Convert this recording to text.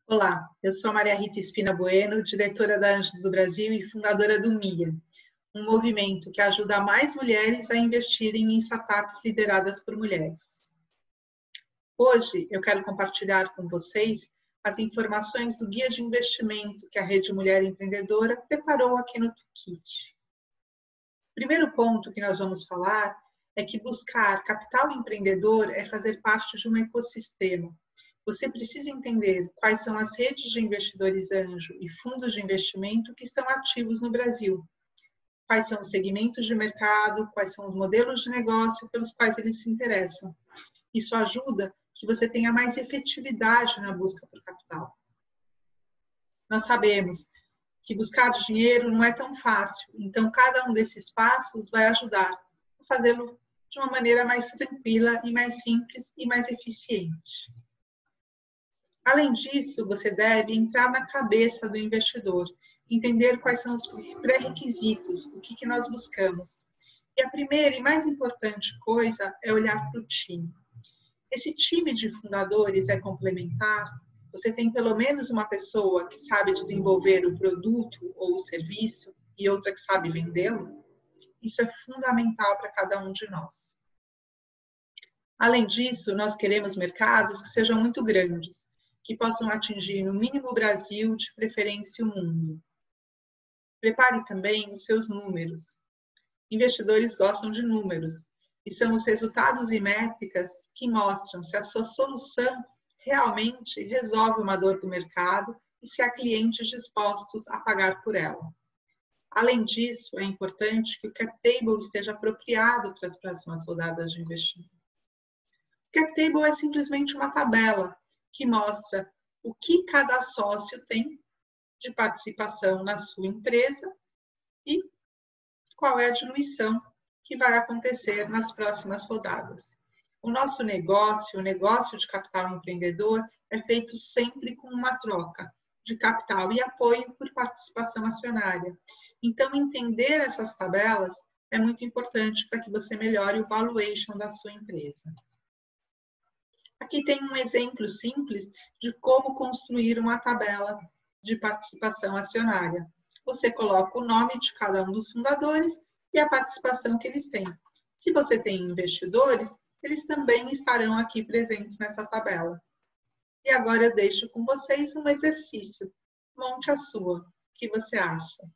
Olá, eu sou a Maria Rita Espina Bueno, diretora da Anjos do Brasil e fundadora do MIA, um movimento que ajuda mais mulheres a investirem em startups lideradas por mulheres. Hoje eu quero compartilhar com vocês as informações do guia de investimento que a Rede Mulher Empreendedora preparou aqui no Toolkit. O primeiro ponto que nós vamos falar é que buscar capital empreendedor é fazer parte de um ecossistema. Você precisa entender quais são as redes de investidores anjo e fundos de investimento que estão ativos no Brasil. Quais são os segmentos de mercado, quais são os modelos de negócio pelos quais eles se interessam. Isso ajuda que você tenha mais efetividade na busca por capital. Nós sabemos que buscar dinheiro não é tão fácil, então cada um desses passos vai ajudar a fazê-lo de uma maneira mais tranquila e mais simples e mais eficiente. Além disso, você deve entrar na cabeça do investidor, entender quais são os pré-requisitos, o que nós buscamos. E a primeira e mais importante coisa é olhar para o time. Esse time de fundadores é complementar? Você tem pelo menos uma pessoa que sabe desenvolver o produto ou o serviço e outra que sabe vendê-lo? Isso é fundamental para cada um de nós. Além disso, nós queremos mercados que sejam muito grandes, que possam atingir no mínimo o Brasil, de preferência o mundo. Prepare também os seus números. Investidores gostam de números e são os resultados e métricas que mostram se a sua solução realmente resolve uma dor do mercado e se há clientes dispostos a pagar por ela. Além disso, é importante que o cap table esteja apropriado para as próximas rodadas de investimento. O cap table é simplesmente uma tabela que mostra o que cada sócio tem de participação na sua empresa e qual é a diluição que vai acontecer nas próximas rodadas. O nosso negócio, o negócio de capital empreendedor, é feito sempre com uma troca de capital e apoio por participação acionária. Então, entender essas tabelas é muito importante para que você melhore o valuation da sua empresa. Aqui tem um exemplo simples de como construir uma tabela de participação acionária. Você coloca o nome de cada um dos fundadores e a participação que eles têm. Se você tem investidores, eles também estarão aqui presentes nessa tabela. E agora eu deixo com vocês um exercício. Monte a sua. O que você acha?